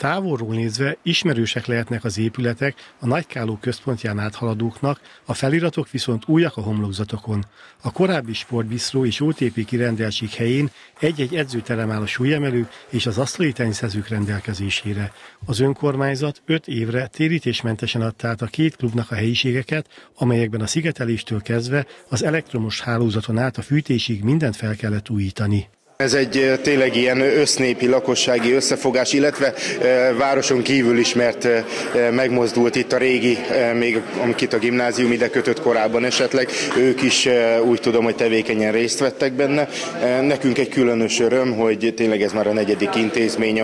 Távolról nézve ismerősek lehetnek az épületek a Nagykáló központján áthaladóknak, a feliratok viszont újak a homlokzatokon. A korábbi sportbisztró és OTP kirendeltség helyén egy-egy edzőterem áll a súlyemelők és az asztali teniszezők rendelkezésére. Az önkormányzat 5 évre térítésmentesen adta át a két klubnak a helyiségeket, amelyekben a szigeteléstől kezdve az elektromos hálózaton át a fűtésig mindent fel kellett újítani. Ez egy tényleg ilyen össznépi lakossági összefogás, illetve városon kívül is, mert megmozdult itt a régi, még amit a gimnázium ide kötött korábban esetleg, ők is úgy tudom, hogy tevékenyen részt vettek benne. Nekünk egy különös öröm, hogy tényleg ez már a 4. intézmény,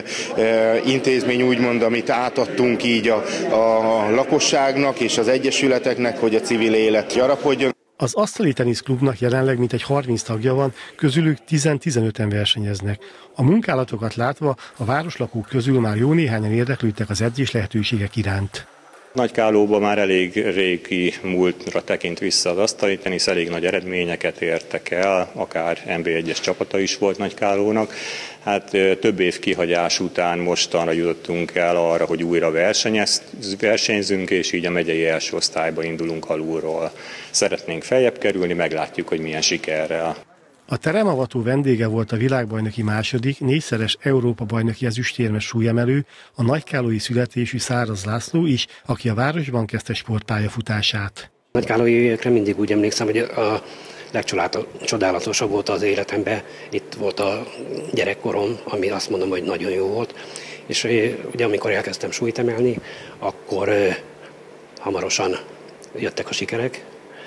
amit átadtunk így a lakosságnak és az egyesületeknek, hogy a civil élet gyarapodjon. Az asztali teniszklubnak jelenleg mintegy 30 tagja van, közülük 10-15-en versenyeznek. A munkálatokat látva a városlakók közül már jó néhányan érdeklődtek az edzés lehetőségek iránt. Nagykálóban már elég régi múltra tekint vissza az asztali tenisz, elég nagy eredményeket értek el, akár NB1-es csapata is volt Nagykálónak. Hát több év kihagyás után mostanra jutottunk el arra, hogy újra versenyzünk, és így a megyei első osztályba indulunk alulról. Szeretnénk feljebb kerülni, meglátjuk, hogy milyen sikerrel. A teremavató vendége volt a világbajnoki második, 4-szeres Európa-bajnoki ezüstérmes súlyemelő, a nagykálói születésű Száraz László is, aki a városban kezdte sportpályafutását. Nagykálóiekre mindig úgy emlékszem, hogy a legcsodálatosabb volt az életemben. Itt volt a gyerekkorom, ami azt mondom, hogy nagyon jó volt. És ugye amikor elkezdtem súlyt emelni, akkor hamarosan jöttek a sikerek.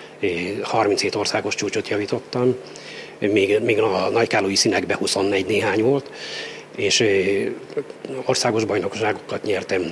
37 országos csúcsot javítottam, még a nagykálói színekben 24 néhány volt, és országos bajnokságokat nyertem.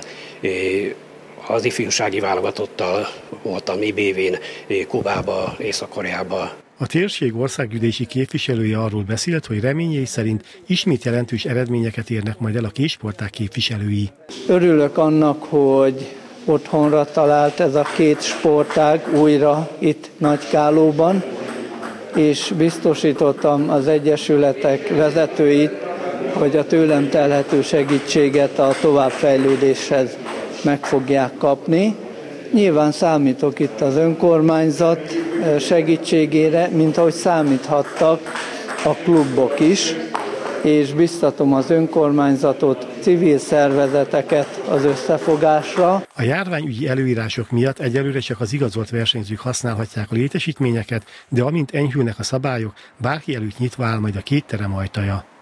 Az ifjúsági válogatottal voltam IBV-n, Kubába, Észak-Koreába. A térség országgyűlési képviselője arról beszélt, hogy reményei szerint ismét jelentős eredményeket érnek majd el a késportág képviselői. Örülök annak, hogy otthonra talált ez a két sportág újra itt Nagykálóban, és biztosítottam az egyesületek vezetőit, hogy a tőlem telhető segítséget a továbbfejlődéshez meg fogják kapni. Nyilván számítok itt az önkormányzat segítségére, mint ahogy számíthattak a klubok is, és biztatom az önkormányzatot, civil szervezeteket az összefogásra. A járványügyi előírások miatt egyelőre csak az igazolt versenyzők használhatják a létesítményeket, de amint enyhülnek a szabályok, bárki előtt nyitva áll majd a két terem ajtaja.